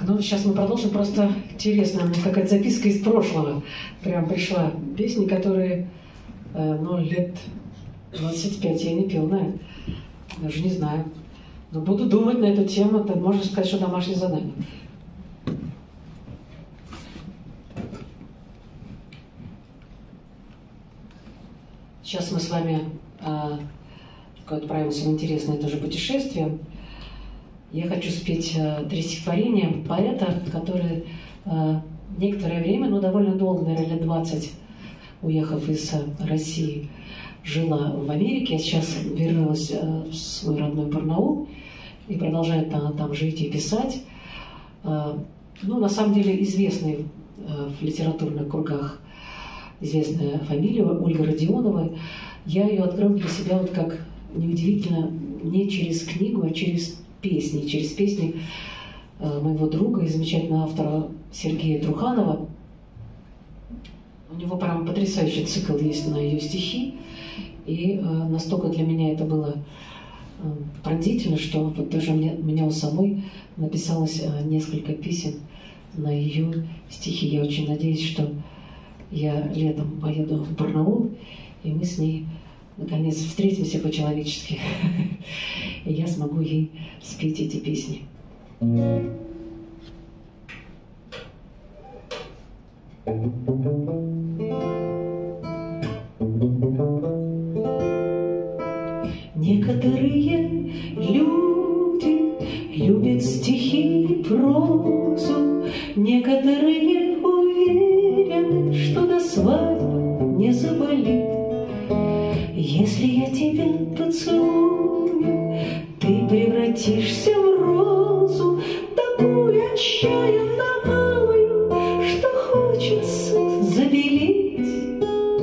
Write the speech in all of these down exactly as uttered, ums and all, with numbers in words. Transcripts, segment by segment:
ну сейчас мы продолжим. Просто интересно, какая-то записка из прошлого. Прям пришла песни, которые, э, ну, лет двадцать пять я не пел, наверное. Даже не знаю. Но буду думать на эту тему. Это можно сказать, что домашнее задание. Сейчас мы с вами э, отправимся в интересное тоже путешествие. Я хочу спеть э, три стихотворения поэта, который э, некоторое время, ну довольно долго, наверное, лет двадцать, уехав из э, России, жила в Америке, а сейчас вернулась э, в свой родной Барнаул и продолжает там, там жить и писать. Э, ну, на самом деле, известный э, в литературных кругах известная фамилия Ольга Родионова. Я ее открыла для себя, вот как неудивительно, не через книгу, а через песни. Через песни э, моего друга и замечательного автора Сергея Труханова. У него прям потрясающий цикл есть на ее стихи. И э, настолько для меня это было э, пронзительно, что вот даже мне, у меня у самой написалось э, несколько песен на ее стихи. Я очень надеюсь, что я летом поеду в Барнаул, и мы с ней наконец встретимся по-человечески. И я смогу ей спеть эти песни. Некоторые люди любят стихи и прозу, некоторые уверены, что до свадьбы не заболит. Если я тебя поцелую, ты превратишься в розу, такую отчаянно малую, что хочется забелить.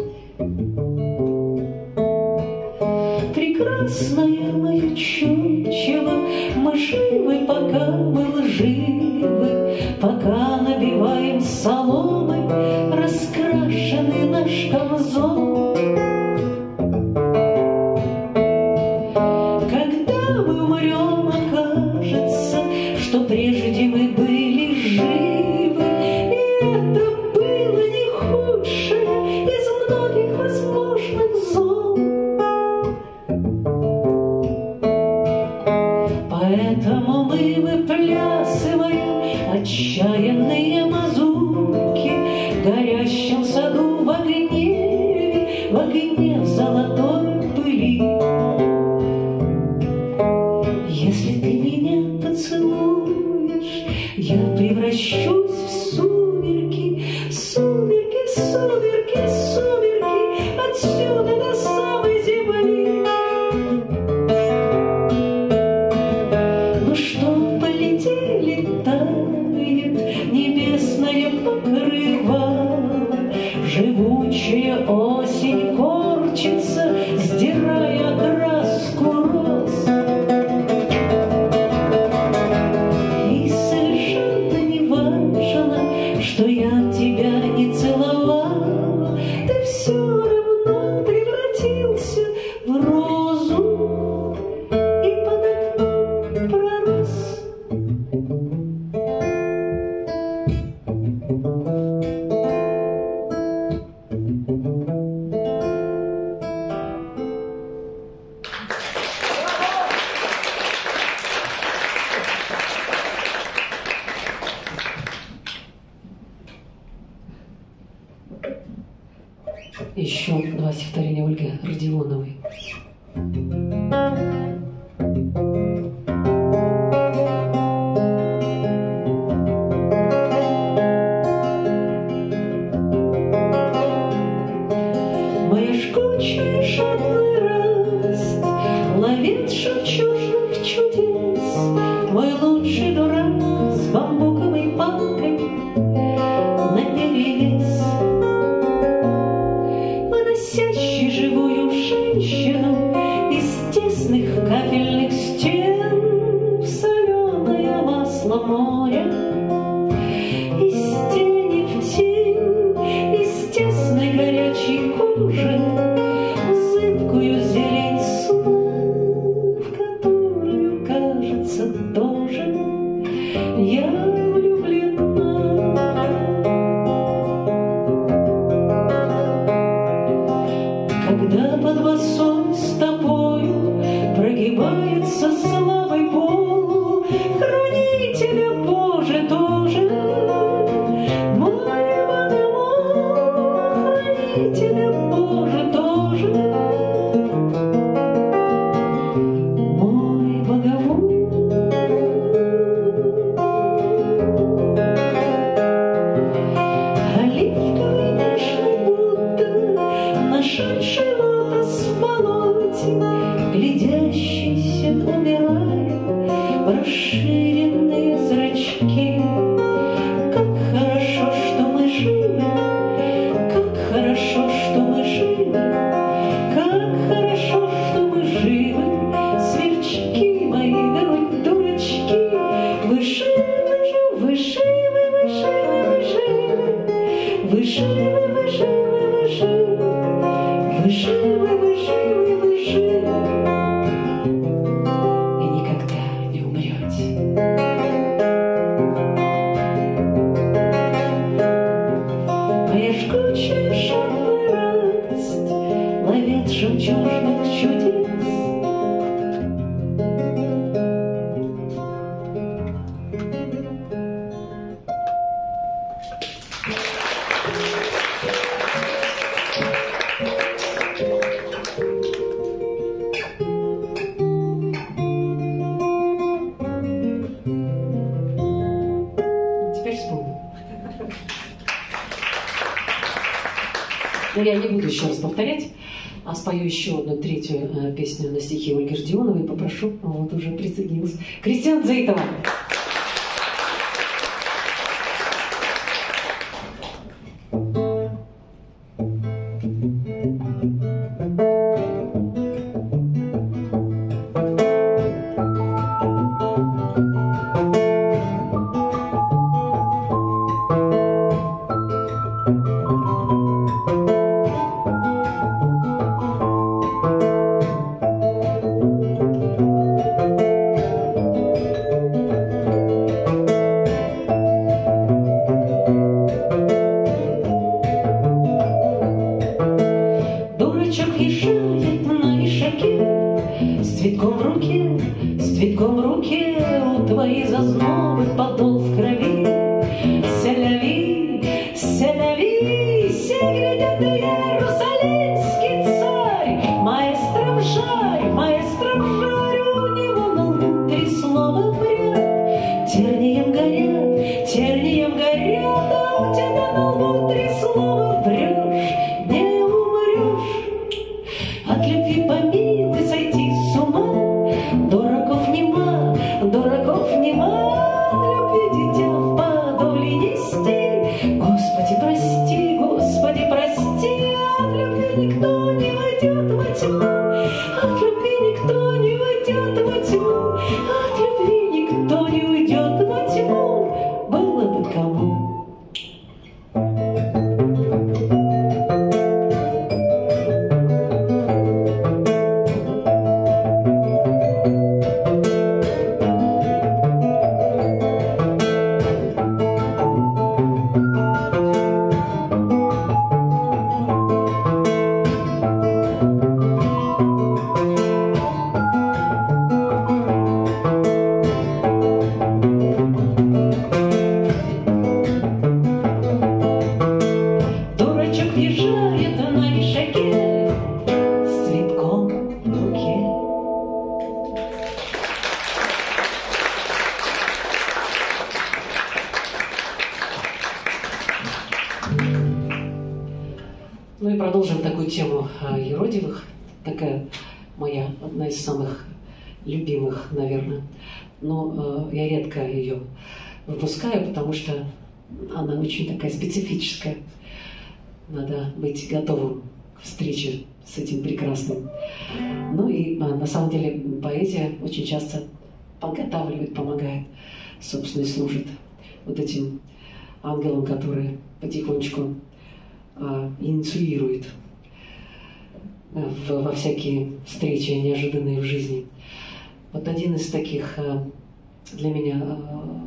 Прекрасное мое чучело, мы живы, пока мы лживы, пока набиваем соломы раскрашенный наш камзол. Что прежде мы были живы, и это было не худшее из многих возможных зол. Поэтому мы выплясываем отчаянные мазурки в горящем саду, в огне, в огне в золотой пыли. Если ты меня поцелуешь, я превращусь в сумерки, сумерки, сумерки, сумерки, отсюда до самой земли. Ну что, полетели, тает небесное покрывало, живучая осень корчится, сдирая краску роз. Что я тебя не целовала, ты все равно превратился в розу и под окном пророс. Еще два стихотворения Ольги Родионовой. Моя жгучая шатный раст ловит жемчужных чудес, мой лучший дурак с бамбуковой палкой наперевес, выносящий живую женщину из тесных кафельных стен в соленое масло моря, из тени в тень, из тесной горячей кожи, в зыбкую зелень сна, в которую, кажется, тоже я влюблен. Когда под босой стопою прогибается слабый пол, храни тебя, Боже, тоже, мой богомол, храни тебя, Боже, тоже, мой богомол. Оливковый нежный Будда, нашедший лотос в болоте, глядящийся, умирая, в расширенные зрачки. Как хорошо, что мы живы, как хорошо, что мы живы, как хорошо, что мы живы, сверчки мои, дурак, дурачки. Вы живы, вы живы, вы живы, вы живы, вы живы, вы живы, вы живы, вы живы, вы живы, вы живы, и никогда не умрете. Моя жгучая шумная радость ловит жемчужных чудес. Теперь вспомню. Но я не буду еще раз повторять, а спою еще одну третью э, песню на стихи Ольги Родионовой и попрошу, вот уже присоединился, Кристина Дзейтова. Дурачок езжает на ишаке, с цветком в руке, с цветком в руке, у твоей зазнобы подол в крови. Селяви, селяви, все глядят на иерусалимский царь. Маэстро в жарь, маэстро в жарь, у него на лбу три слова прям. Тернием горят, тернием горят, а у тебя на лбу три слова врешь. Не умрешь. От любви помилуй сойти с ума, дураков нема, дураков нема. От любви дитя в подоле нести. Господи, прости, Господи, прости. От любви никто не войдет во тьму, от любви никто не войдет во тьму, от любви никто не уйдет во тьму. Было бы кому. Дурачок въезжает на ишаке, с цветком в руке. Ну и продолжим такую тему Еродивых. Такая моя, одна из самых любимых, наверное. Но э, я редко ее выпускаю, потому что она очень такая специфическая. Надо быть готовым к встрече с этим прекрасным. Ну и а, на самом деле поэзия очень часто подготавливает, помогает, собственно, и служит вот этим ангелам, которые потихонечку а, инициируют в, во всякие встречи неожиданные в жизни. Вот один из таких а, для меня а,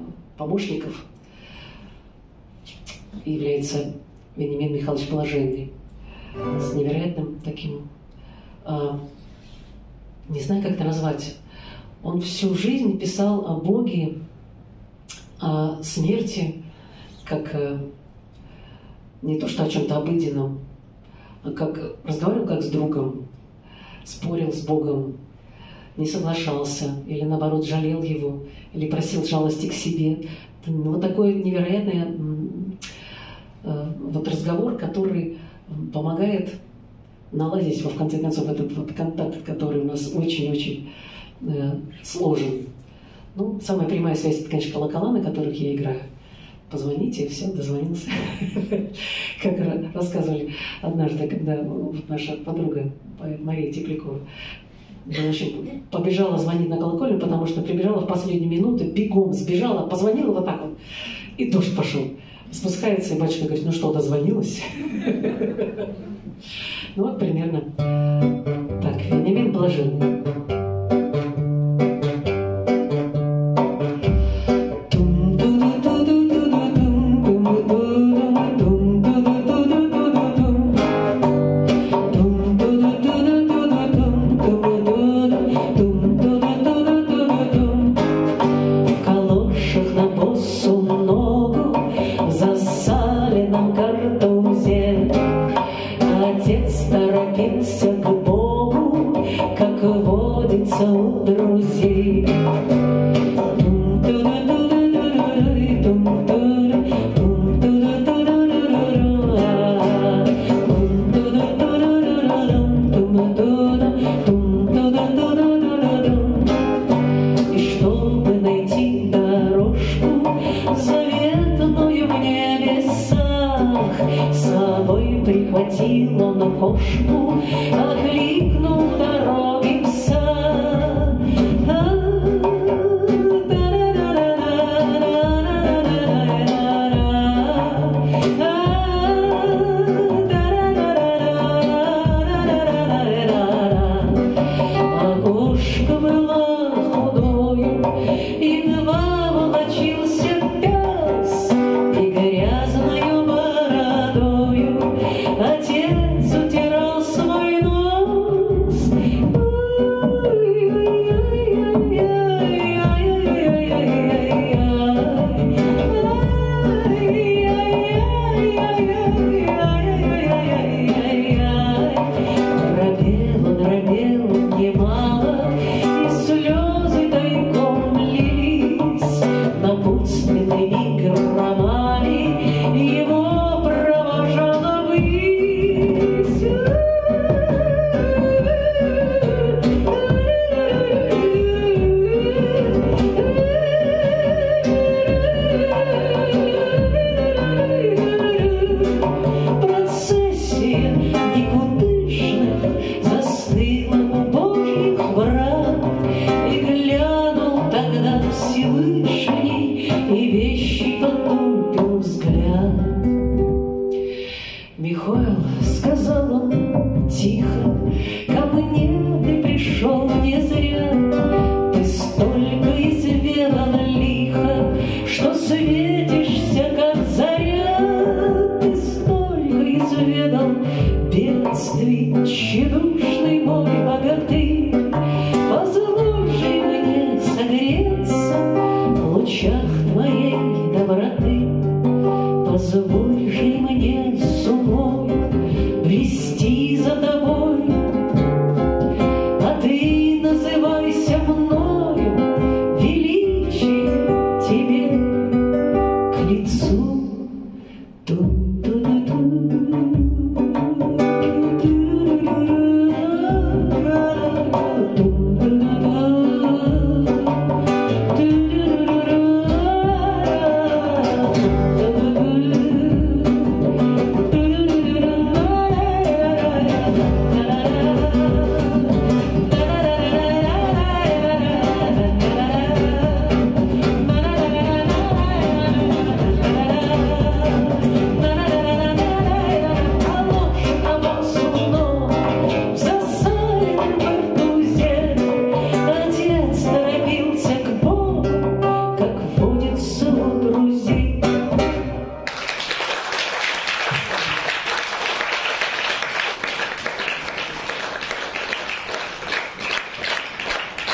помощников является Вениамин Михайлович Блаженный. с невероятным таким, э, не знаю, как это назвать, он всю жизнь писал о Боге, о смерти, как э, не то что о чем-то обыденном, а как разговаривал как с другом, спорил с Богом, не соглашался, или наоборот жалел его, или просил жалости к себе. Вот такой невероятный э, вот разговор, который помогает наладить, в конце концов, этот вот контакт, который у нас очень-очень э, сложен. Ну, самая прямая связь — это, конечно, колокола, на которых я играю. Позвоните, и все, дозвонился. Как рассказывали однажды, когда наша подруга Мария Теплякова в общем, побежала звонить на колокольню, потому что прибежала в последнюю минуту, бегом сбежала, позвонила вот так вот, и дождь пошел. Спускается, и батюшка говорит: ну что, дозвонилась? Ну вот примерно так. Вениамин Блаженный.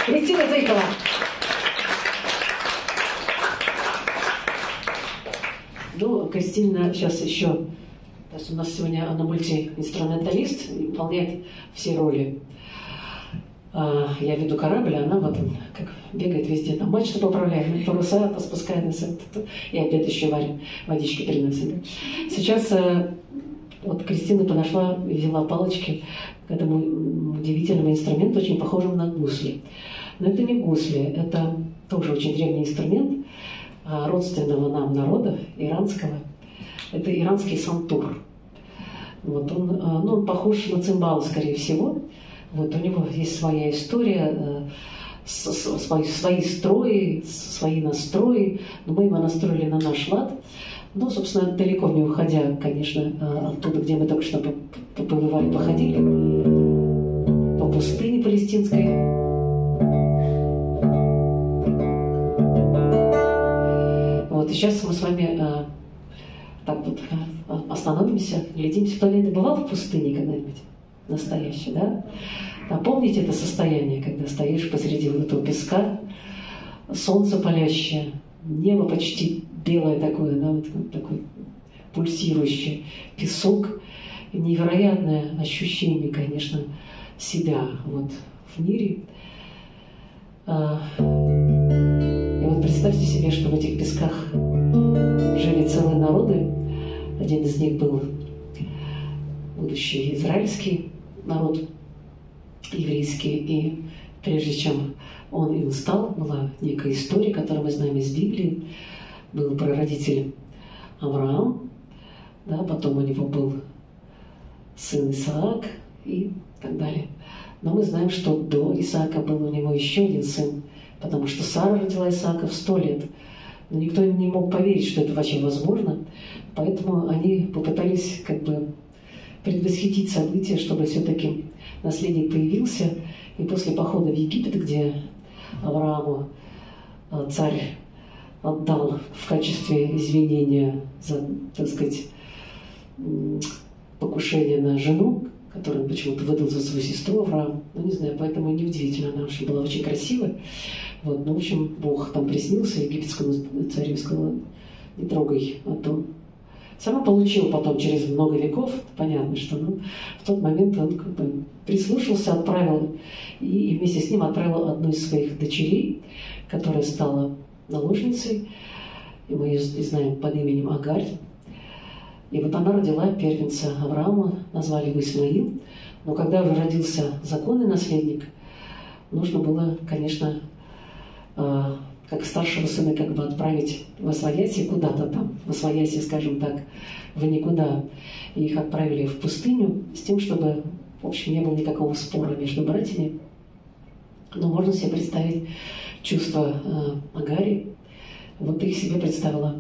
Кристина Зыкова. Ну, Кристина сейчас еще, то есть у нас сегодня она мультиинструменталист, выполняет все роли. Я веду корабль, а она вот как бегает везде, там мачту поправляет, паруса, то спускает нас, и обед еще варит, водички приносит. Сейчас вот Кристина подошла и взяла палочки к этому удивительному инструменту, очень похожему на гусли. Но это не гусли, это тоже очень древний инструмент родственного нам народа, иранского. Это иранский сантур. Вот он, ну, он похож на цимбал, скорее всего. Вот у него есть своя история, свои, свои строи, свои настрои. Но мы его настроили на наш лад. Ну, собственно, далеко не уходя, конечно, оттуда, где мы только что побывали, походили, по пустыне палестинской. Вот, и сейчас мы с вами так вот остановимся, глядимся. Кто-нибудь бывал в пустыне когда-нибудь? Настоящий, да? А помните это состояние, когда стоишь посреди вот этого песка, солнце палящее, небо почти белое такое, да, вот такой пульсирующий песок, и невероятное ощущение, конечно, себя вот в мире. И вот представьте себе, что в этих песках жили целые народы. Один из них был будущий израильский народ, еврейский, и прежде чем он им стал, была некая история, которую мы знаем из Библии. Был прародитель Авраам, да, потом у него был сын Исаак и так далее. Но мы знаем, что до Исаака был у него еще один сын, потому что Сара родила Исаака в сто лет. Но никто не мог поверить, что это вообще возможно, поэтому они попытались как бы предвосхитить события, чтобы все-таки наследник появился. И после похода в Египет, где Аврааму царь отдал в качестве извинения за, так сказать, покушение на жену, которую он почему-то выдал за свою сестру Авраам, ну не знаю, поэтому неудивительно, она очень была очень красивая. Вот, ну, в общем, Бог там приснился египетскому царю и сказал: не трогай, а то... Сама получил потом через много веков, понятно, что, ну, в тот момент он как бы прислушался, отправил, и вместе с ним отправил одну из своих дочерей, которая стала наложницей, и мы ее знаем под именем Агарь. И вот она родила первенца Авраама, назвали его Исмаил. Но когда уже родился законный наследник, нужно было, конечно, как старшего сына как бы отправить в Освояси куда-то там, в Освояси, скажем так, в никуда. И их отправили в пустыню с тем, чтобы, в общем, не было никакого спора между братьями. Но можно себе представить чувство э, Агари. Вот их себе представила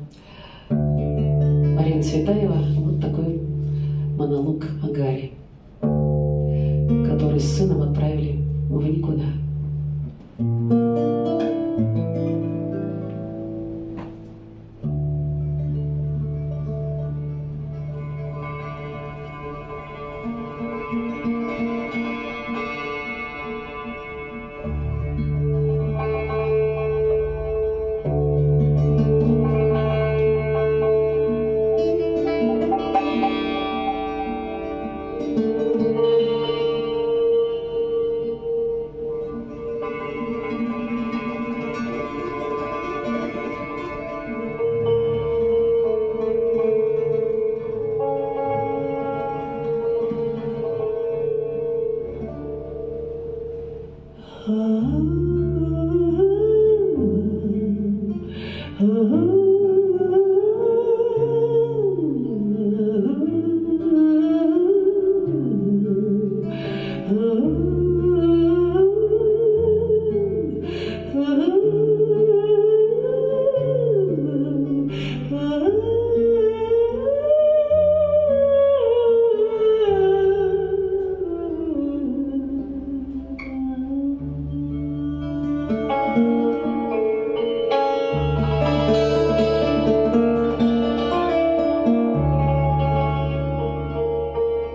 Марина Цветаева. Вот такой монолог Агари, который с сыном отправили в никуда.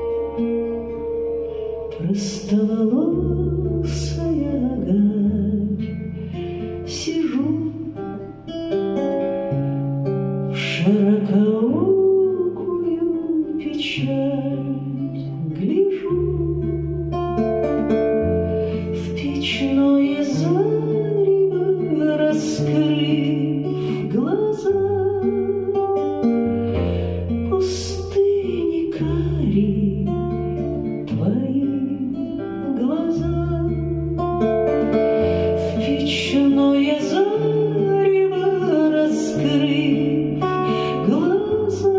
Простоволосая Агарь печное зарево, раскрыв глаза, пустыни карие твои глаза. В печное зарево, раскрыв глаза,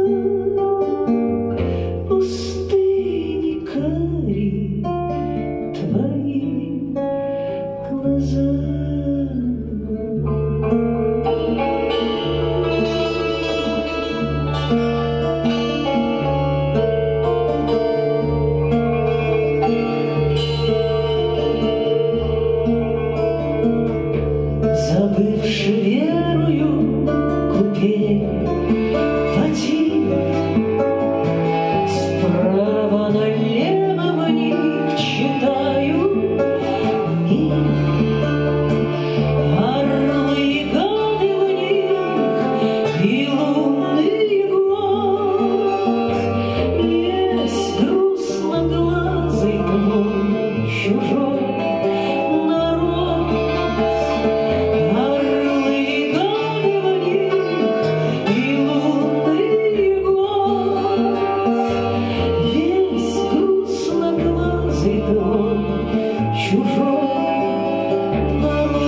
пустыни карие твои глаза. Забывши верую купель потих, справа налево в них читаю мир. Орлы и гады в них и лунный год. Есть грустноглазый твой чужой народ. Орлы и гады в них и лунный год. Весь грустноглазый твой чужой народ.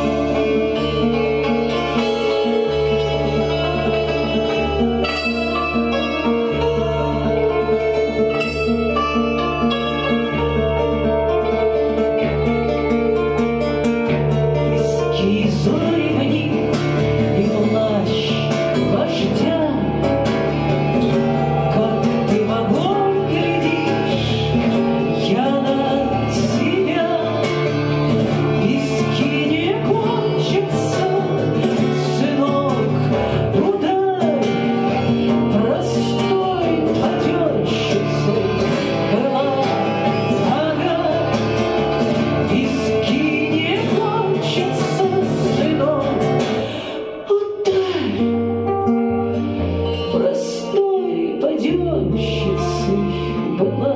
Близкие зори в них и плащ вождя. Как ты в огонь глядишь, я на тебя. Виски не кончатся, сынок, ударь. Простой паденщицей была ага. Виски не кончатся, сынок, ударь. Простой паденщицей была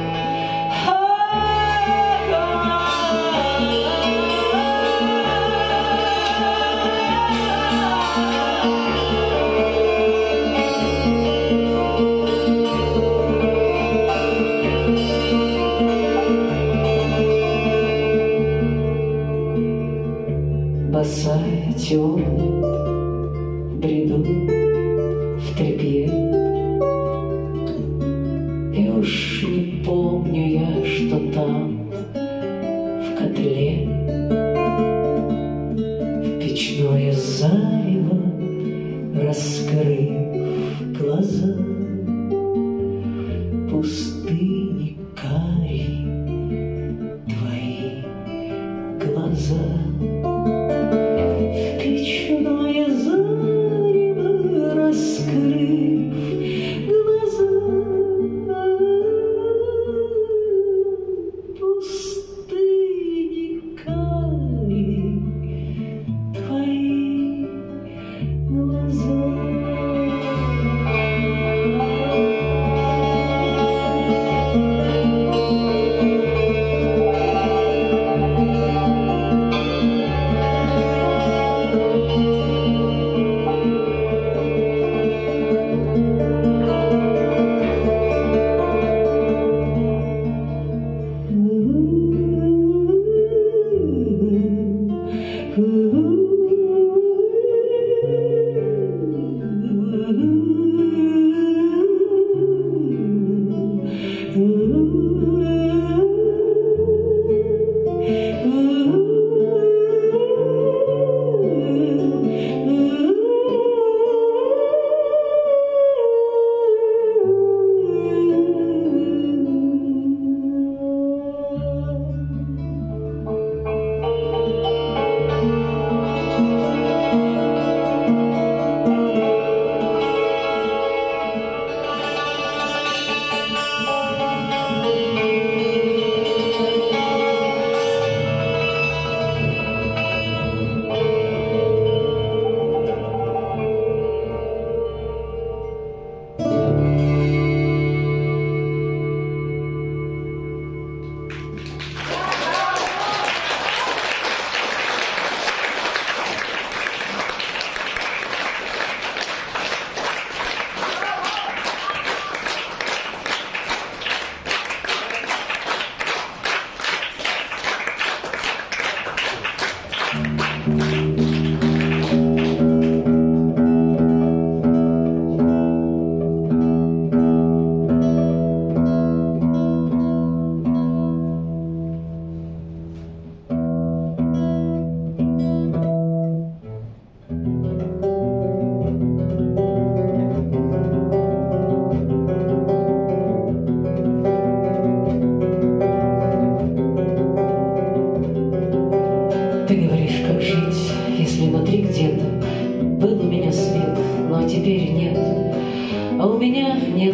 босая, темная, бреду в тряпье. И уж не помню я, что там в котле. В печное зарево, раскрыв глаза, пустыни карие твои глаза. В печное зарево, раскрыв глаза, пустыни карие твои ты говоришь, как жить, если внутри где-то был у меня свет, но теперь нет, а у меня нет,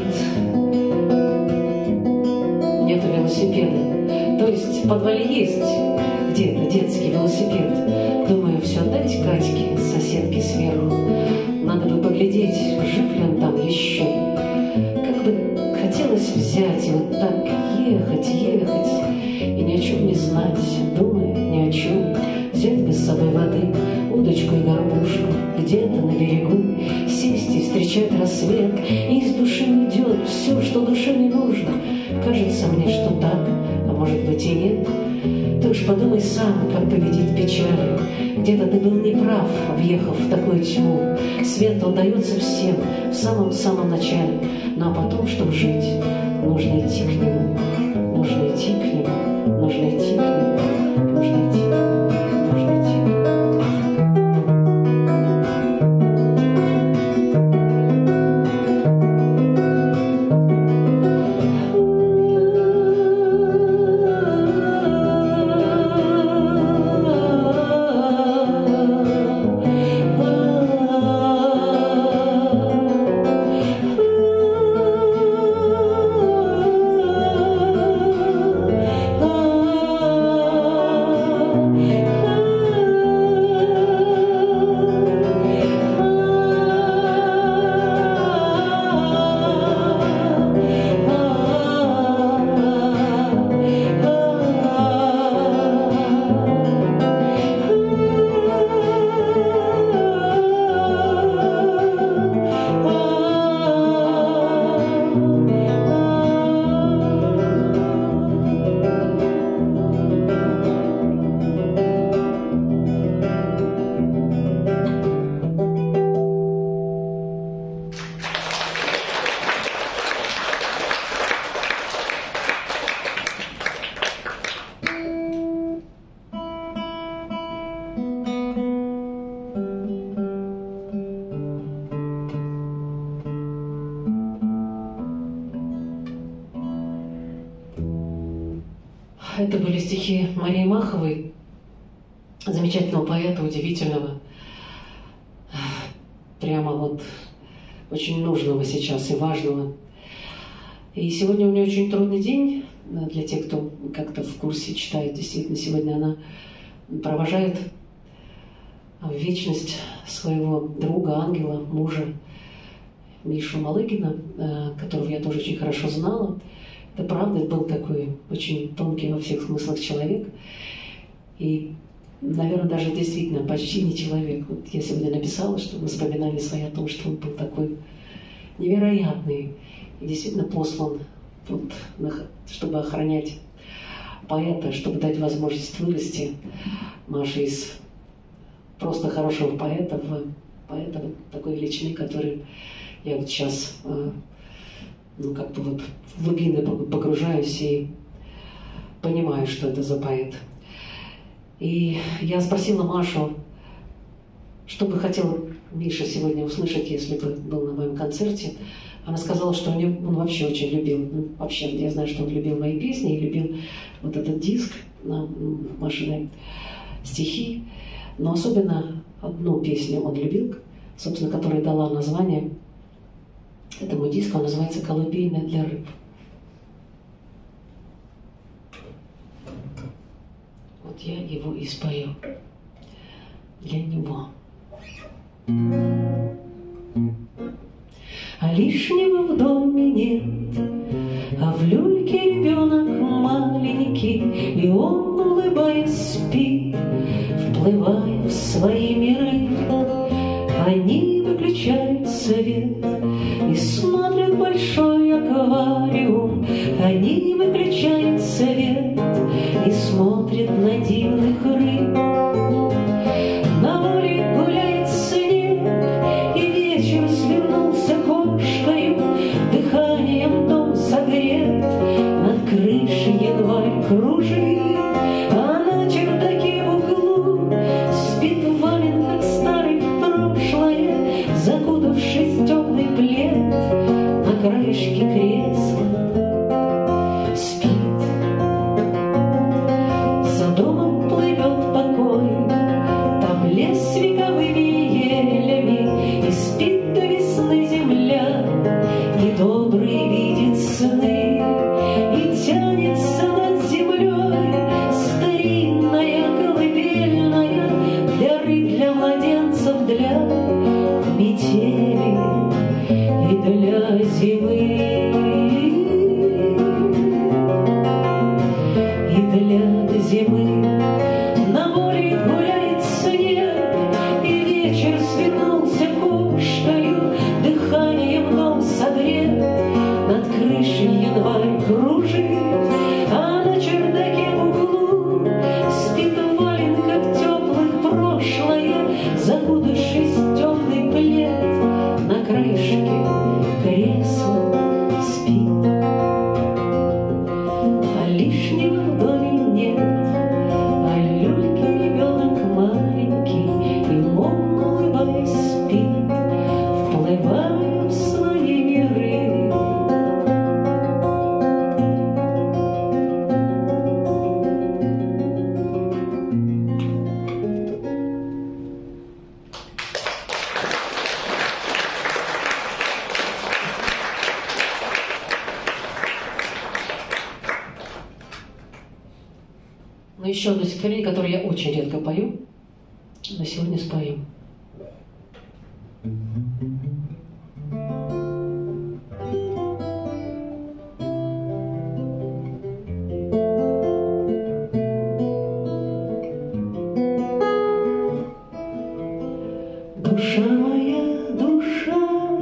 нету велосипеда. То есть в подвале есть где-то детский велосипед. Думаю, все отдать Катьке, соседке сверху. Надо бы поглядеть, жив ли он там еще. Как бы хотелось взять и вот так ехать, ехать, и ни о чем не знать, думая ни о чем. Взять бы с собой воды, удочку и горбушку, где-то на берегу сесть и встречать рассвет, и из души уйдет все, что душе не нужно. Кажется мне, что так, а может быть и нет. Ты уж подумай сам, как победить печаль. Где-то ты был неправ, въехав в такую тьму. Свет он дается всем в самом-самом начале, но потом, чтобы жить, нужно идти к нему, нужно идти к нему, нужно идти к нему, нужно идти, нужно идти. Это были стихи Марии Маховой, замечательного поэта, удивительного, прямо вот очень нужного сейчас и важного. И сегодня у нее очень трудный день, для тех, кто как-то в курсе читает. Действительно, сегодня она провожает в вечность своего друга, ангела, мужа Мишу Малыгина, которого я тоже очень хорошо знала. Это правда, был такой очень тонкий во всех смыслах человек. И, наверное, даже действительно почти не человек. Вот я сегодня написала, что воспоминания свои о том, что он был такой невероятный и действительно послан, вот, чтобы охранять поэта, чтобы дать возможность вырасти Маше из просто хорошего поэта в поэта вот такой величины, который я вот сейчас ну, как бы вот в глубины погружаюсь и понимаю, что это за поэт. И я спросила Машу, что бы хотел Миша сегодня услышать, если бы был на моем концерте. Она сказала, что он вообще очень любил, ну, вообще, я знаю, что он любил мои песни и любил вот этот диск на Машины стихи, но особенно одну песню он любил, собственно, которая дала название этому диску, он называется «Колыбельная для рыб». Вот я его и спою для него. А лишнего в доме нет, а в люльке ребенок маленький, и он, улыбаясь, спит, вплывая в свои миры. Они выключают свет и смотрят большой аквариум. Они выключают свет и смотрят на дивных рыб. На море гуляет снег, и вечер свернулся кошкою. Дыханием дом согрет, над крышей январь кружит. А на чердаке в углу спит в валенках старый прошлое, закутавшись в теплый плед на краешке кресла спит. За домом плывет нет зимы, на море гуляет снег, и вечер свернулся кошкою, дыханием дом согрет, над крышей январь кружит, а на чердаке в углу спит в валенках теплых прошлое, закутавшись в теплый плед, на краешке кресла спит. А лишнего в доме нет, а люльки ребенок маленький, и он, улыбаясь, спит, вплывая в свои миры. Но еще одно стихотворение, которое я очень редко пою, но сегодня спою. Душа моя, душа,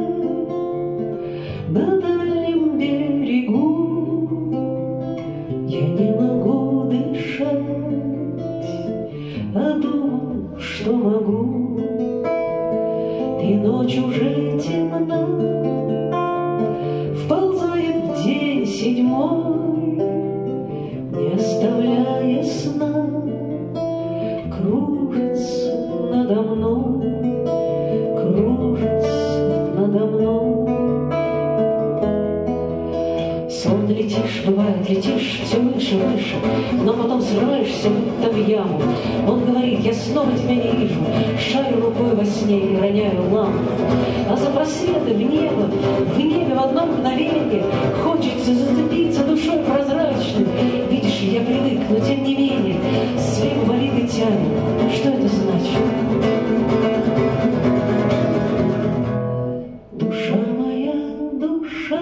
на дальнем берегу я не могу дышать, а думал, что могу, и ночь уже темна, вползает в день седьмой, не оставляя сна, кружится надо мной, кружится надо мной. Сон летишь, бывает, летишь все выше, выше, но потом срываешься будто в яму. Он говорит: я снова тебя не вижу, шарю рукой во сне и роняю лампу. А за просветы в небо, в небе в одно мгновение хочется зацепиться душой прозрачной. Видишь, я привык, но тем не менее свет болит и тянет. Что это значит? Душа моя, душа,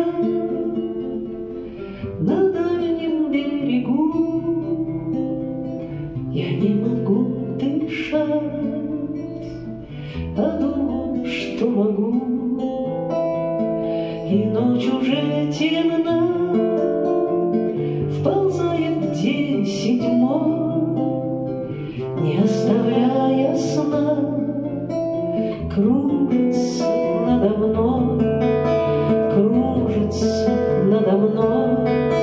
на дальнем берегу я не могу дышать, а думал, что могу, и ночь уже темна, вползает в день седьмой, не оставляя сна, кружится надо мной, кружится надо мной.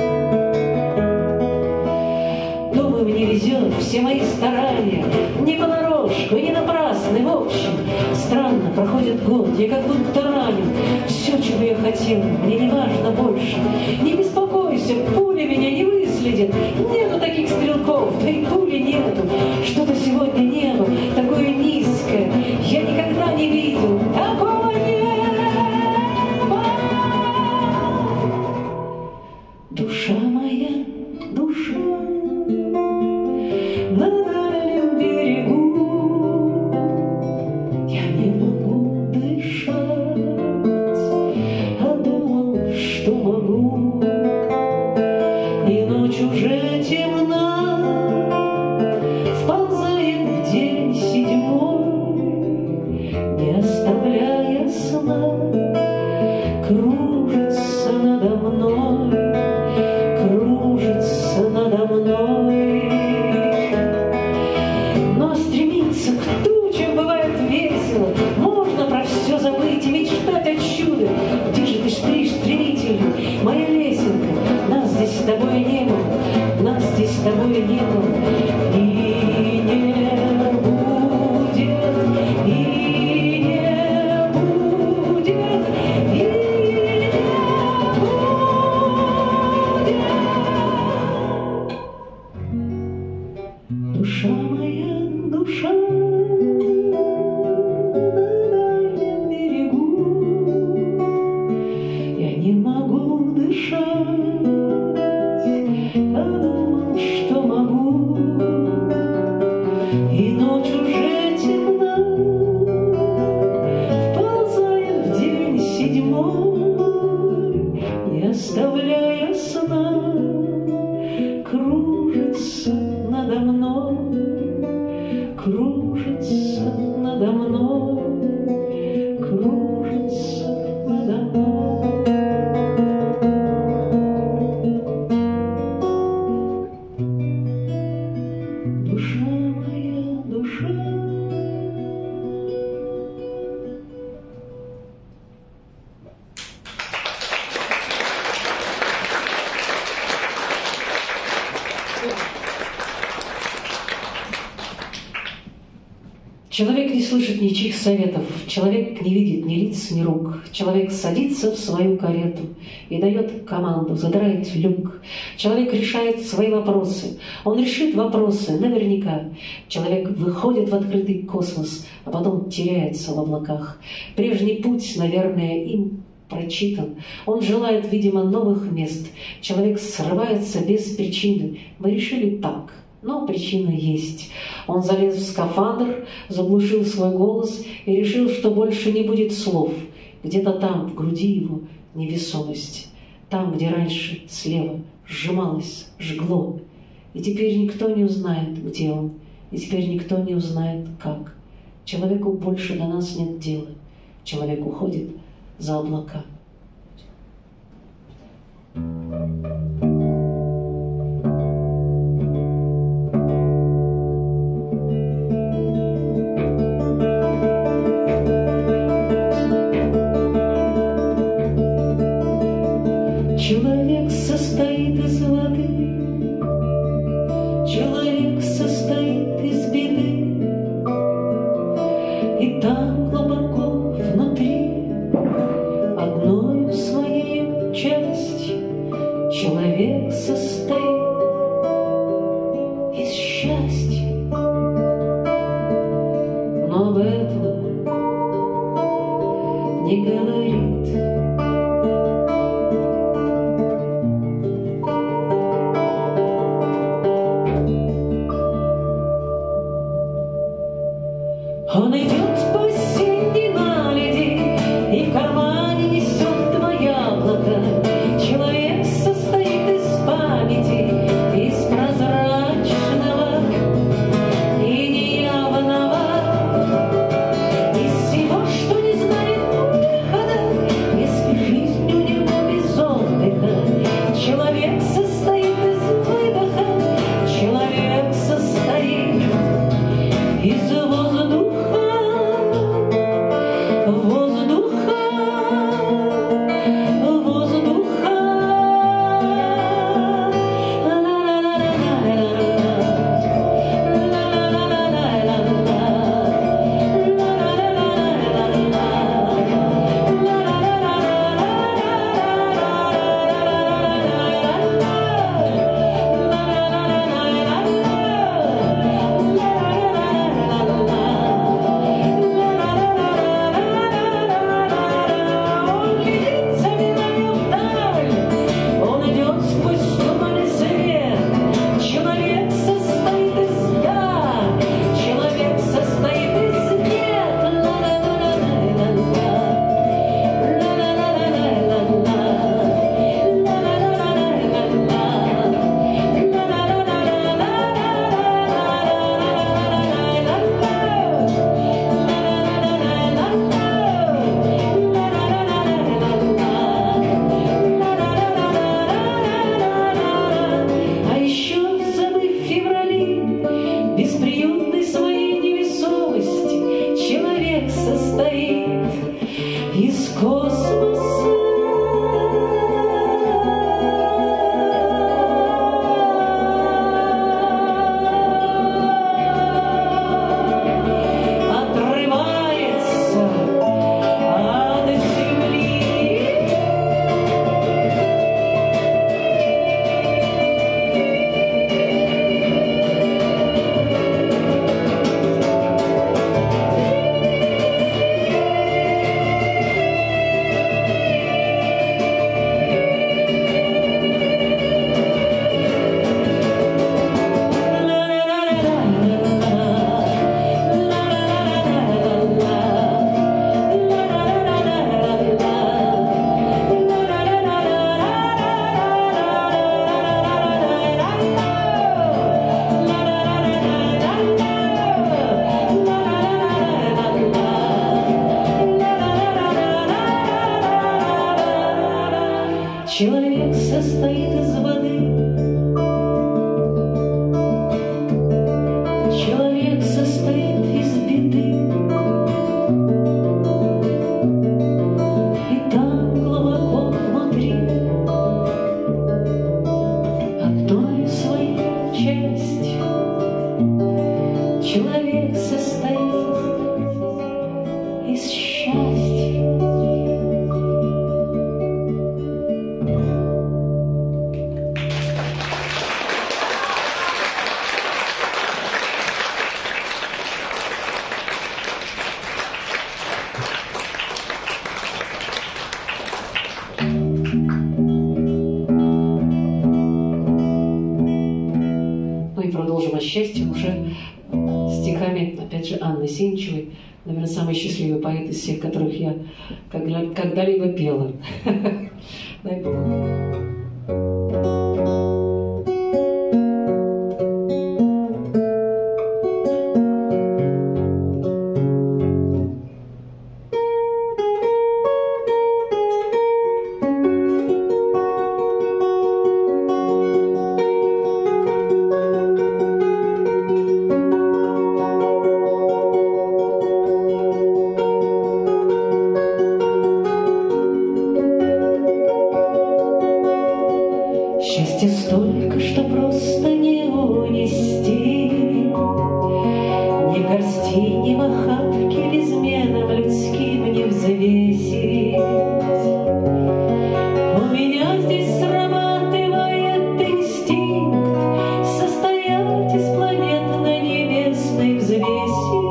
Думаю, мне везет, все мои старания не понарошку, не напрасны. В общем, странно, проходит год, я как будто ранен. Все, чего я хотел, мне не важно больше. Не беспокойся, пуля меня не выследит. Нету таких стрелков, да и пули нету. Что-то сегодня небо такое низкое, я никогда не видел такого неба. Душа моя, душа, на дальнем берегу я не могу дышать, а думал, что могу, и ночь уже темна, вползает в день седьмой, не оставляя сна, кружится надо мной, кружится надо мной. Но стремиться к тучам бывает весело, можно про все забыть и мечтать о чуде. Где же ты штришь стремительный, моя лесенка? Нас здесь с тобой не было, нас здесь с тобой не было, и не будет, и не будет, и не будет. Душа моя, душа, на дальнем берегу я не могу дышать, а думал, что могу, и ночь уже темна, вползает в день седьмой, не оставляя сна, кружится душа моя, душа. Человек не слышит ничьих советов, человек не видит ни лиц, ни рук. Человек садится в свою карету и дает команду задраить люк. Человек решает свои вопросы, он решит вопросы наверняка. Человек выходит в открытый космос, а потом теряется в облаках. Прежний путь, наверное, им прочитан. Он желает, видимо, новых мест. Человек срывается без причины. Мы решили так. Но причина есть. Он залез в скафандр, заглушил свой голос и решил, что больше не будет слов. Где-то там, в груди его, невесомость. Там, где раньше слева сжималось, жгло. И теперь никто не узнает, где он. И теперь никто не узнает, как. Человеку больше до нас нет дела. Человек уходит за облака. Человек состоит из воды, человек состоит из беды, и там глубоко внутри, одной своей частью, человек состоит из счастья. Но об этом не говорит. Он идет по осенней наледи, и в кармане несет два яблока. Человек состоит из памяти, из прозрачного и неявного, из всего, что не знает выхода, если жизнь у него без отдыха. Человек состоит из выдоха, человек состоит из воздуха. Из космоса. Отрывается от земли. Человек состоит из воды, человек состоит из счастья. О счастье уже стихами, опять же, Анны Сенчевой, наверное, самый счастливый поэт из всех, которых я когда-либо пела. Дай Бог. Счастья столько, что просто не унести, ни в горсти, ни в охапке безменам людским не взвесить. У меня здесь срабатывает инстинкт состоять из планет на небесной взвеси.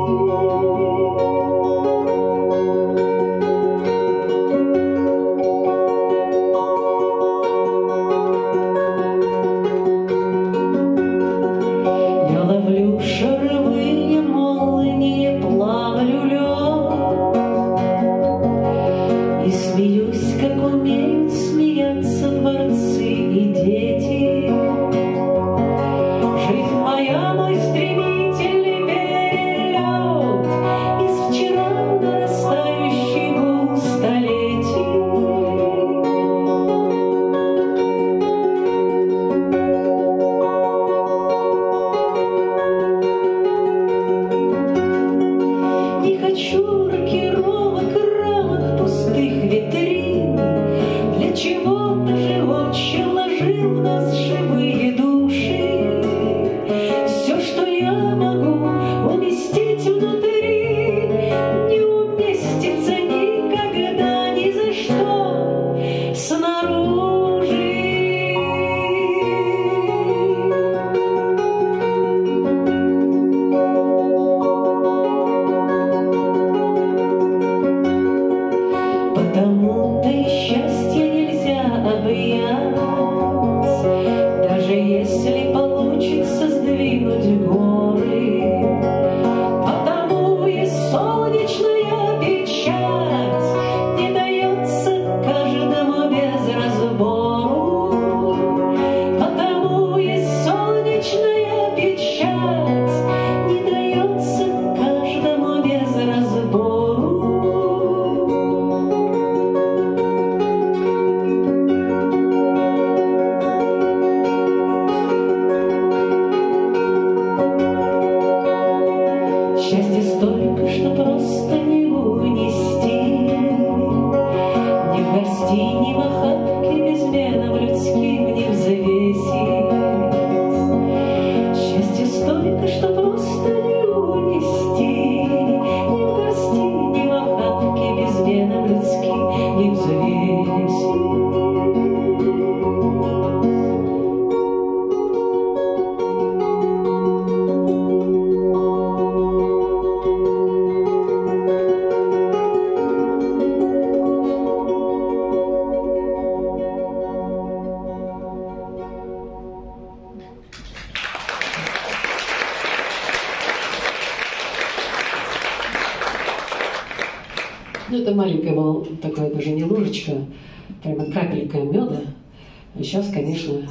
Ну, это маленькая была такая даже не ложечка, прямо капелька меда. А сейчас, конечно,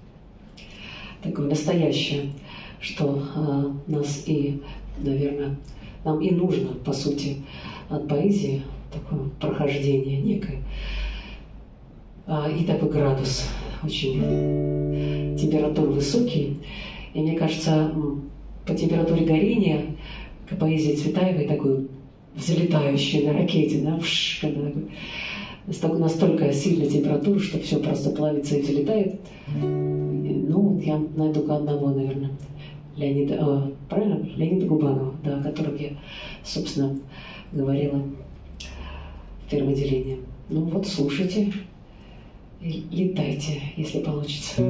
такое настоящее, что а, нас и, наверное, нам и нужно, по сути, от поэзии такое прохождение некое. А, и такой градус, очень температура высокий. И мне кажется, по температуре горения к поэзии Цветаевой такой взлетающий на ракете, да, вш, когда такой, настолько, настолько сильная температура, что все просто плавится и взлетает. Ну, вот я найду одного, наверное, Леонида, правильно? Леонида Губанова, да, о котором я, собственно, говорила в первом отделении. Ну вот, слушайте и летайте, если получится.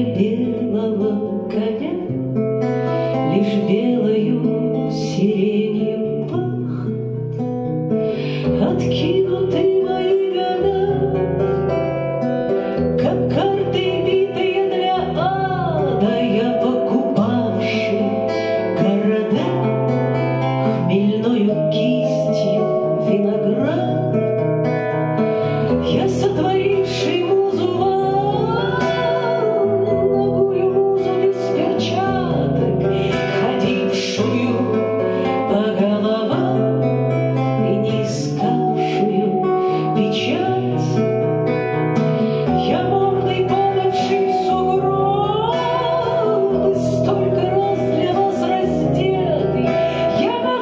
Лишь белою сирень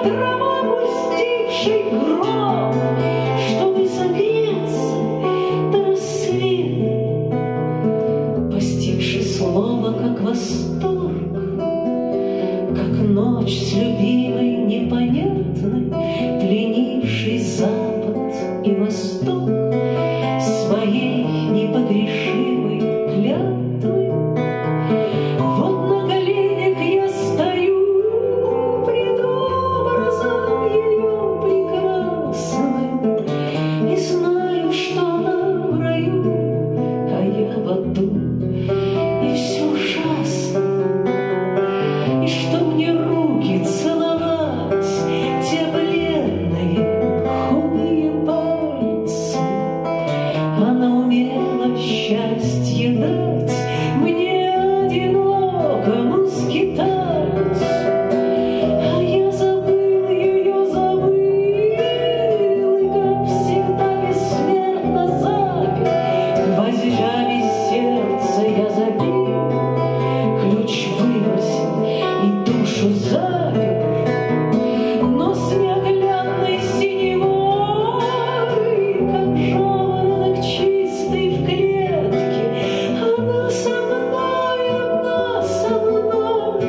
трава пустивший гроб, чтобы согреться до рассвета, постигший слово, как восторг, как ночь с любимой непонятной, пленивший запад и восток своей непогрешимой клятвой. Вот на коленях я стою пред образом ее прекрасным и знаю, что она в раю, а я в аду, и все ужасно, и что мне руки целовать, те бледные худые пальцы. Она умела счастье дать мне одинокому скитальцу, а я забыл ее, забыл, и, как всегда, бессмертно запер гвоздями сердце я забил, ключ выбросил и душу запер, но с неоглядной синевой, как жаворонок чистый в клетке, она со мной, она со мной,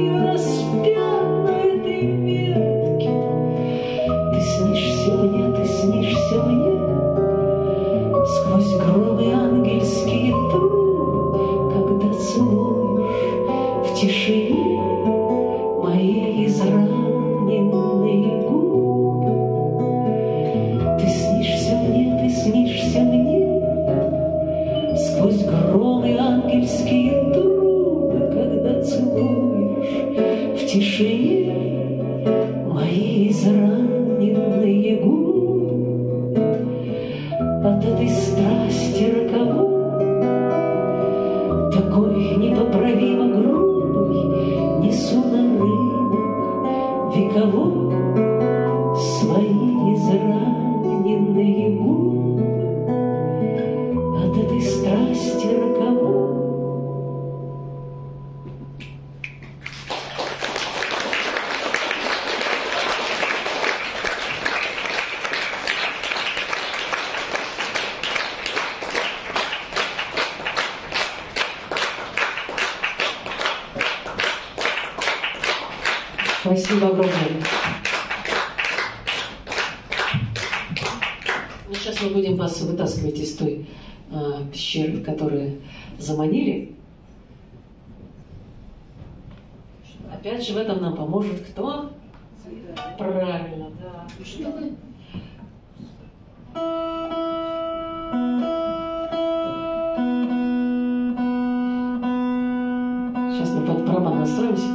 распят на этой ветке. Ты снишься мне, ты снишься мне сквозь гробы ангельские трубы, когда целуешь в тишине мои израненные губы. Ты снишься мне, ты снишься мне сквозь гробы ангельские трубы, когда целуешь в тишине мои израненные губы. От этой страсти роковой, такой непоправимо грубой, несу на рынок вековой свои израненные губы. От этой страсти роковой. Спасибо огромное. Ну, сейчас мы будем вас вытаскивать из той а, пещеры, в которую заманили. Опять же, в этом нам поможет кто? Правильно, да. Что вы? Сейчас мы под барабан настроимся.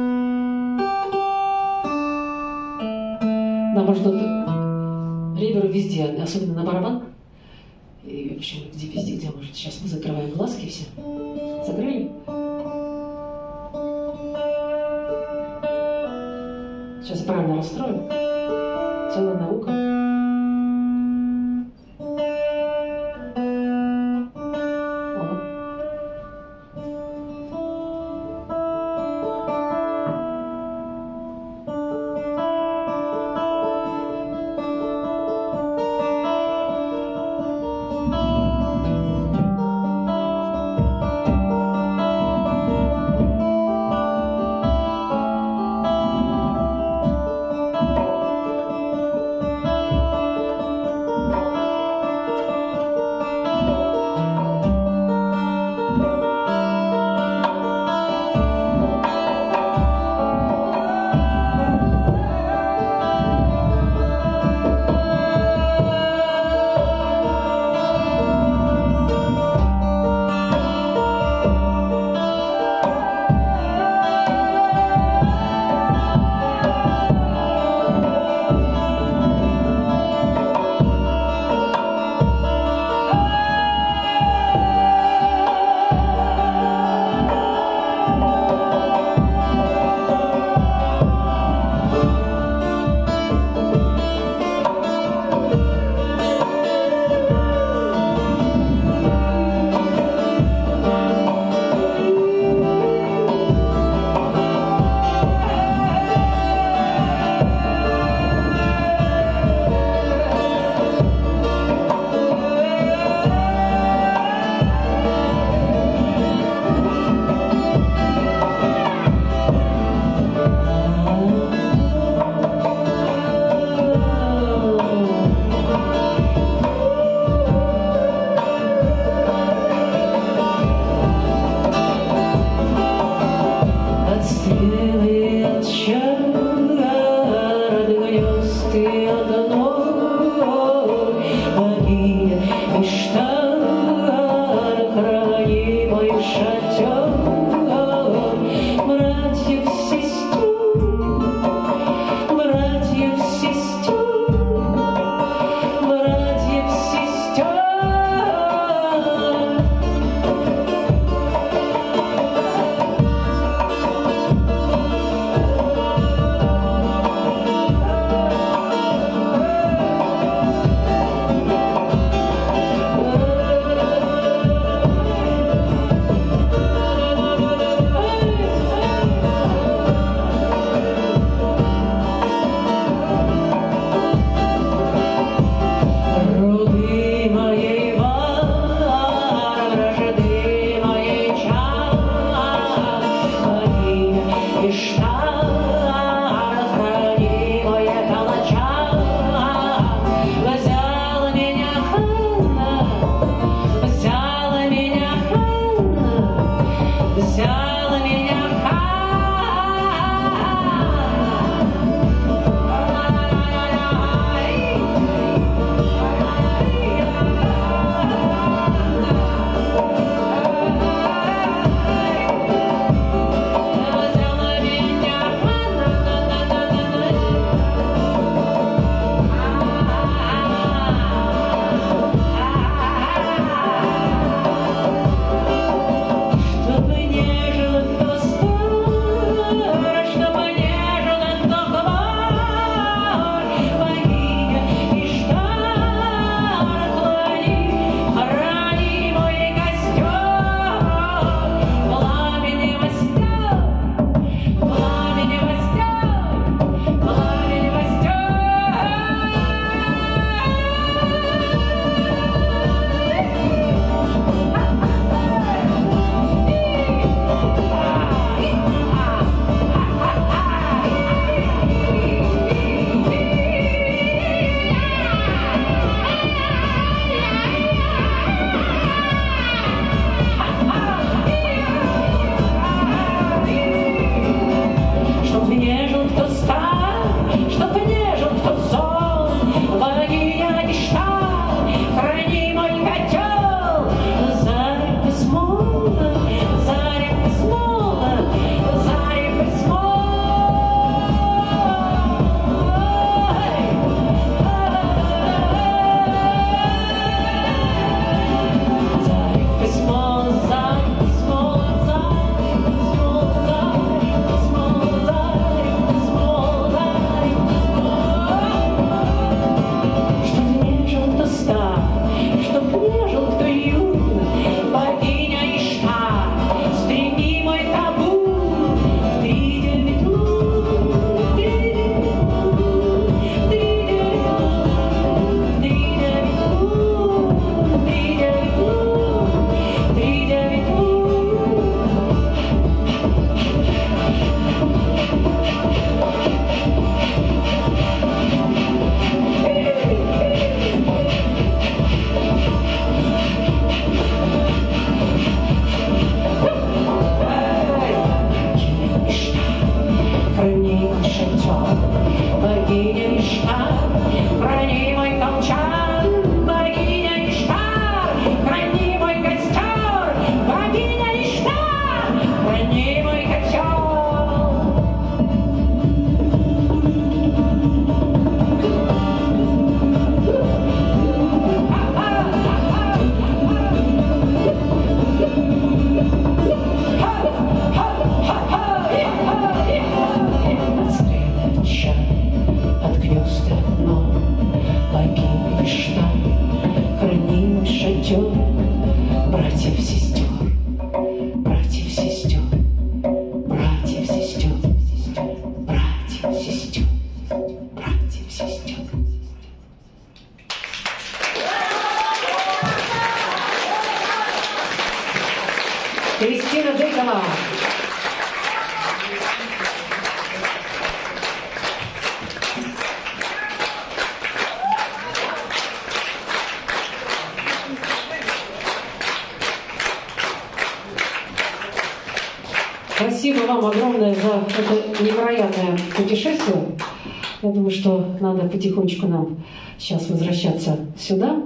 Нам нужно реверу везде, особенно на барабан. И, в общем, где везде, где может. Сейчас мы закрываем глазки все. Закрыли? Сейчас правильно расстроим. Целая наука. богиня Иштар, храни мой колчан, богиня Иштар, храни мой костер, богиня Иштар, храни мой котел. От гнезда дно, богиня Иштар, храни мой шатер, братьев, сестер, братьев, сестер, братьев, сестер, братьев, сестер, братьев, сестер. Кристина Зыкова. Спасибо вам огромное за это невероятное путешествие. Я думаю, что надо потихонечку нам сейчас возвращаться сюда.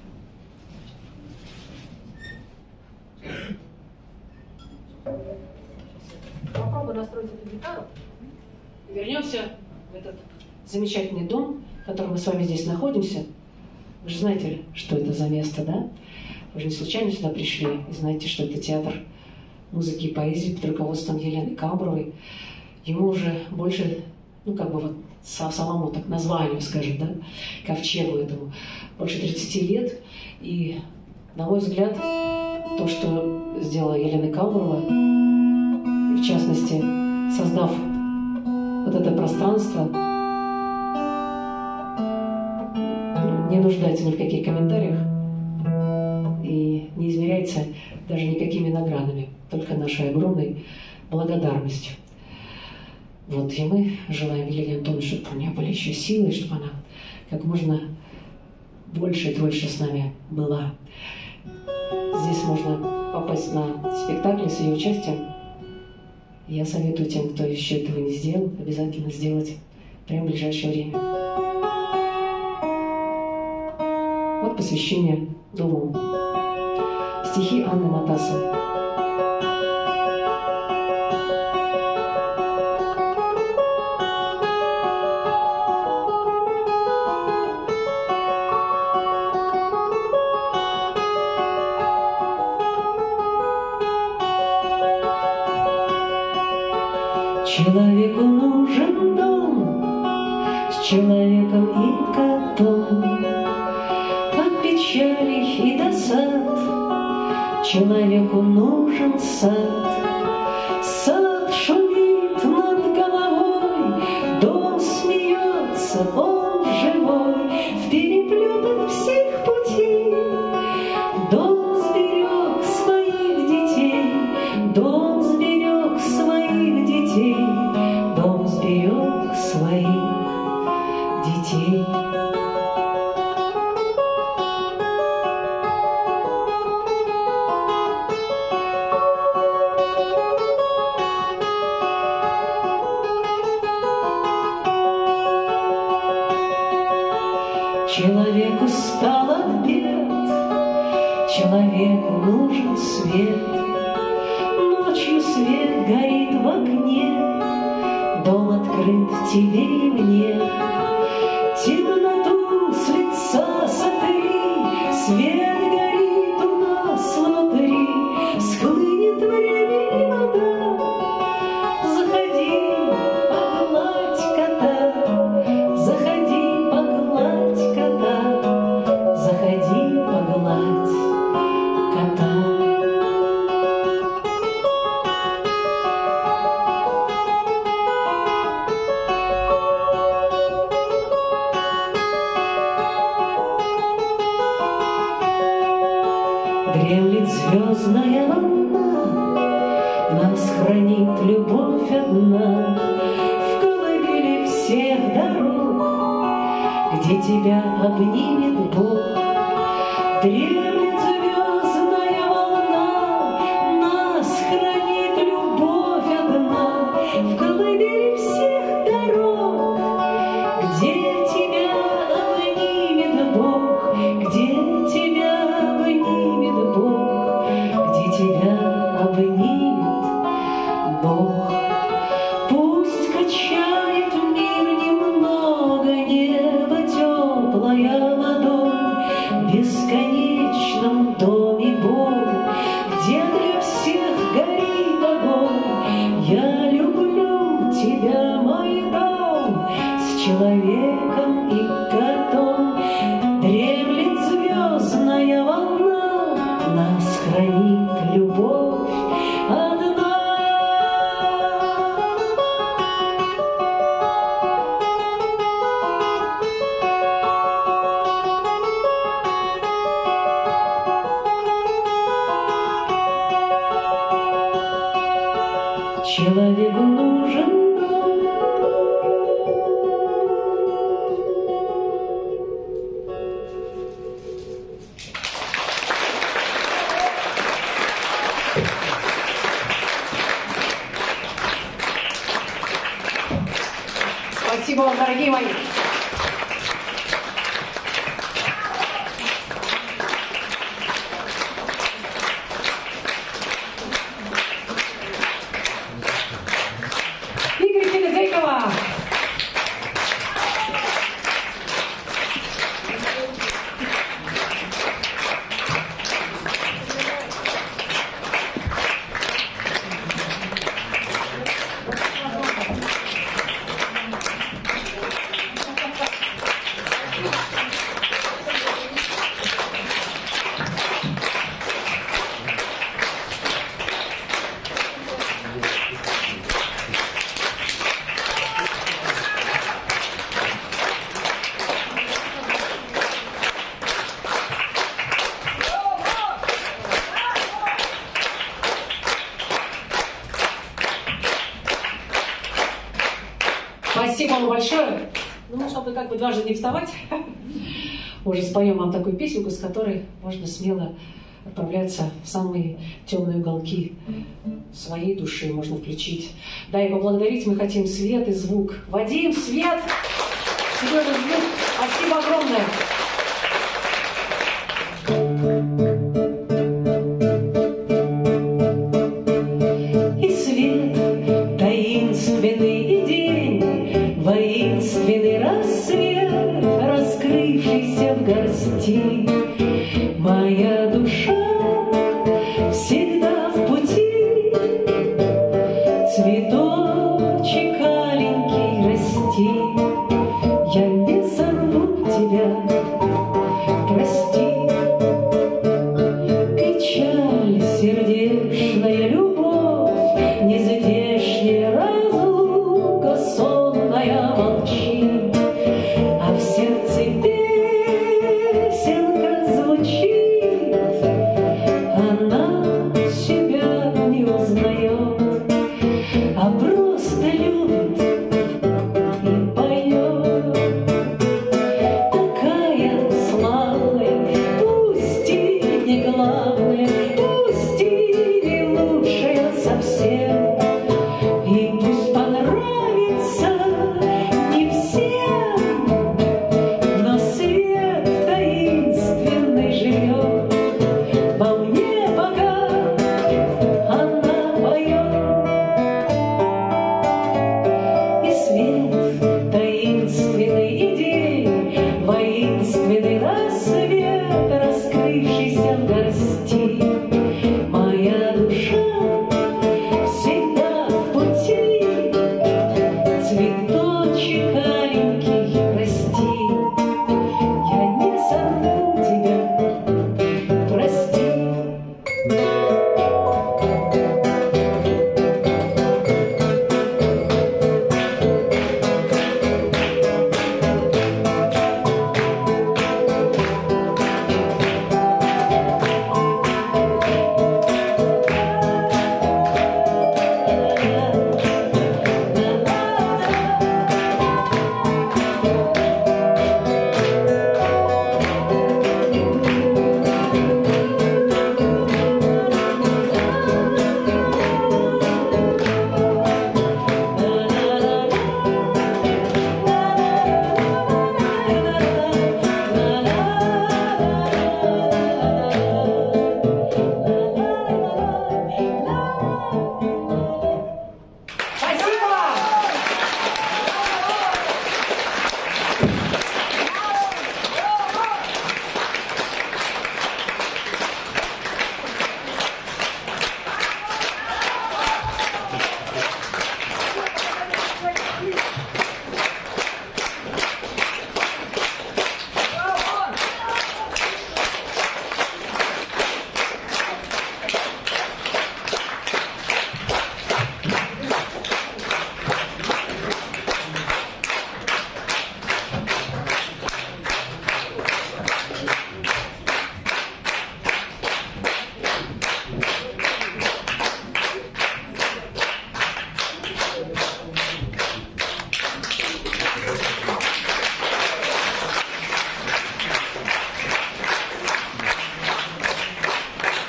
Попробуй настроить эту гитару. Вернемся в этот замечательный дом, в котором мы с вами здесь находимся. Вы же знаете, что это за место, да? Вы же не случайно сюда пришли и знаете, что это театр музыки и поэзии под руководством Елены Камбровой. Ему уже больше, ну как бы вот самому так названию, скажем, да, ковчегу этому, больше тридцати лет. И, на мой взгляд, то, что сделала Елена Камброва, и в частности, создав вот это пространство, не нуждается ни в каких комментариях и не измеряется даже никакими наградами, только нашей огромной благодарностью. Вот, и мы желаем Елене Антоновне, чтобы у нее были еще силы, чтобы она как можно больше и дольше с нами была. Здесь можно попасть на спектакль с ее участием. Я советую тем, кто еще этого не сделал, обязательно сделать прямо в ближайшее время. Вот посвящение Дому. Стихи Анны Матасовой. Человеку нужен дом с человеком и котом, от печали и досад. Человеку нужен сад, сад шумит над головой, дом смеется, он живой, в переплетах всех путей. Дом сберег своих детей, дом сберег своих детей, дом сберег своих детей. Человеку стал от бед, человеку нужен свет. Ночью свет горит в окне, дом открыт тебе и мне. Темноту с лица сотри, свет горит у нас внутри, схлынет время и вода. Заходи, погладь кота, заходи, погладь кота, заходи, погладь кота. Дремлет звездная луна, нас хранит любовь одна в колыбели всех дорог, где тебя обнимет Бог. Дремлет звездная волна, нас хранит любовь одна в колыбели всех дорог, человеком и котом дремлет звездная волна, нас хранит любовь одна. Человеку нужен дом. Спасибо вам, дорогие мои. Спасибо вам большое. Ну, чтобы как бы дважды не вставать, уже споем вам такую песенку, с которой можно смело отправляться в самые темные уголки своей души, можно включить. Да, и поблагодарить мы хотим свет и звук. Вадим, свет, свет и звук. Спасибо огромное. И свет таинственный, и день, воинственный рассвет, раскрывшийся в горсти. Моя душа всегда в пути, цветочек аленький расти. Я не сорву тебя, прости. Печаль, сердечная любовь, нездешняя разлука сонная молчи, а в сердце песенка звучит, она себя не узнает, а просто любит и поет.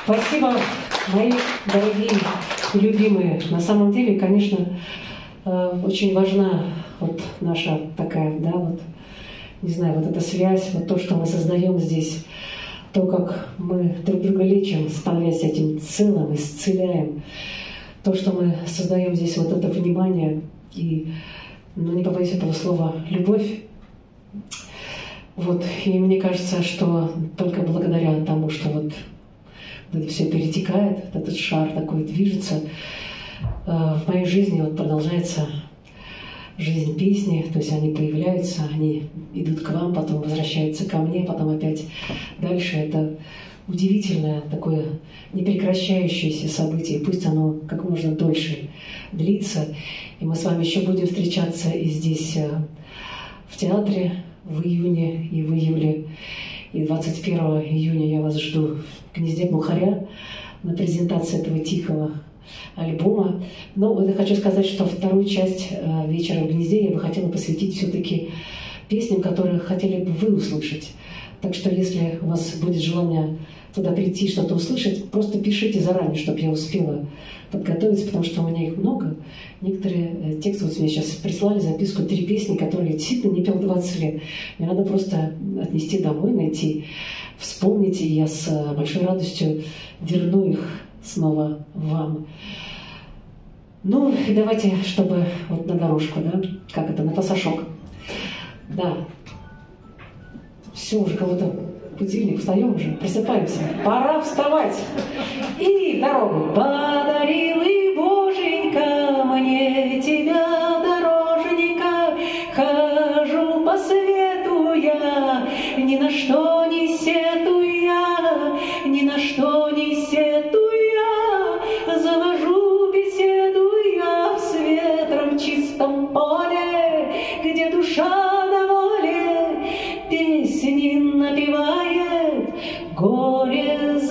Спасибо, мои дорогие и любимые. На самом деле, конечно, очень важна вот наша такая, да, вот, не знаю, вот эта связь, вот то, что мы создаем здесь, то, как мы друг друга лечим, становясь этим целым, исцеляем, то, что мы создаем здесь, вот это внимание и, ну, не побоюсь этого слова, любовь. Вот, и мне кажется, что только благодаря тому, что вот это все перетекает, этот шар такой движется, в моей жизни вот продолжается жизнь песни, то есть они появляются, они идут к вам, потом возвращаются ко мне, потом опять дальше. Это удивительное такое непрекращающееся событие, пусть оно как можно дольше длится. И мы с вами еще будем встречаться и здесь, в театре, в июне и в июле. И двадцать первого июня я вас жду в «Гнезде глухаря» на презентации этого тихого альбома. Но вот я хочу сказать, что вторую часть «Вечера в гнезде» я бы хотела посвятить все-таки песням, которые хотели бы вы услышать. Так что если у вас будет желание туда прийти, что-то услышать, просто пишите заранее, чтобы я успела подготовиться, потому что у меня их много. Некоторые тексты, вот мне сейчас прислали записку, три песни, которые я действительно не пел двадцать лет. Мне надо просто отнести домой, найти, вспомнить, и я с большой радостью верну их снова вам. Ну, и давайте, чтобы вот на дорожку, да, как это, на пасашок. Да. Все, уже кого-то будильник, встаем уже, просыпаемся. Пора вставать. И дорогу. Подарил и Боженька мне тебя, дорожника. Хожу по свету я, ни на что не сетуя, ни на что не сетуя. Завожу беседу я в светлом чистом поле, где душа на воле песни напевает, горе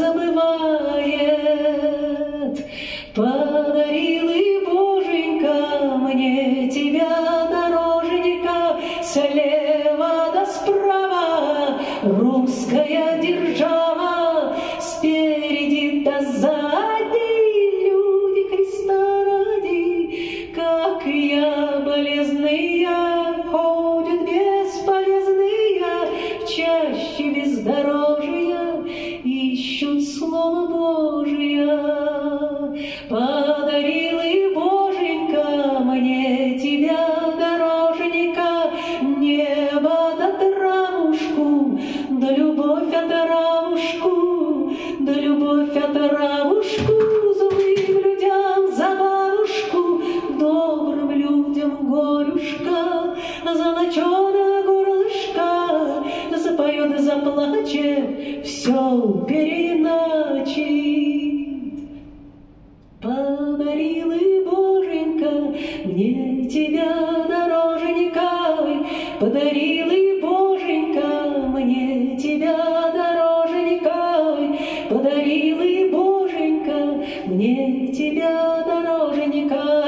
забывает. Подарил и Боженька мне тебя, дорожника, слева да справа русская держава, спереди да сзади люди Христа ради, как я болезные, ходят бесполезные в чаще бездорожья, ищут Слово Божие. Подарил и Боженька мне тебя, дорожника, небо да травушку, да любовь от травушку, да любовь от травушку, злым людям забавушку, добрым людям горюшка, золоченое горлышко запоет, заплачет, все переиначит. Подарил и Боженька мне тебя, дороженька, подарил и Боженька мне тебя, дороженька, подарил и Боженька мне тебя, дороженька.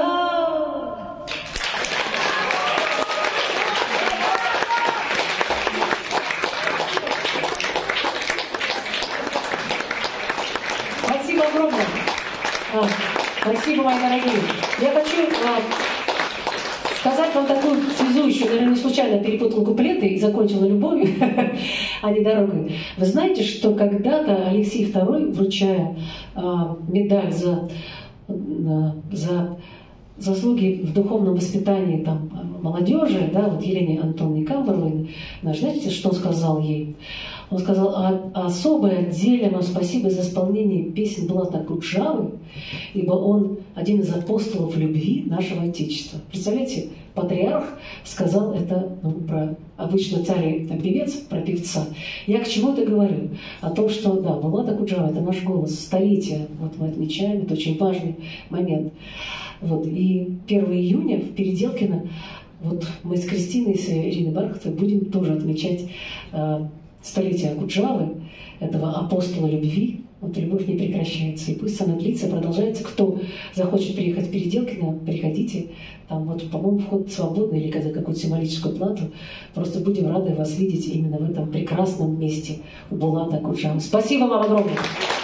Спасибо огромное. А, спасибо, мои дорогие. Я хочу а, сказать вам такую связующую, наверное, не случайно перепутала куплеты и закончила любовью, а не дорогой. Вы знаете, что когда-то Алексей второй, вручая а, медаль за, а, за заслуги в духовном воспитании там, молодежи, да, вот Елене Антоновне Камберловне, знаете, что он сказал ей? Он сказал: а, особое отдельное вам спасибо за исполнение песен Булата Акуджавы, ибо он один из апостолов любви нашего Отечества. Представляете, патриарх сказал это, ну, про обычно царь, там, певец, про певца. Я к чему это говорю? О том, что, да, Булат Акуджава — это наш голос, столетие, вот мы отмечаем, это очень важный момент. Вот, и первого июня в Переделкино вот мы с Кристиной, с Ириной Бархатовой будем тоже отмечать э, столетие Акуджавы, этого апостола любви. Вот любовь не прекращается, и пусть она длится, продолжается. Кто захочет приехать в Переделкино, приходите. Там вот, по-моему, вход свободный или за какую-то символическую плату. Просто будем рады вас видеть именно в этом прекрасном месте у Булата Акуджавы. Спасибо вам огромное!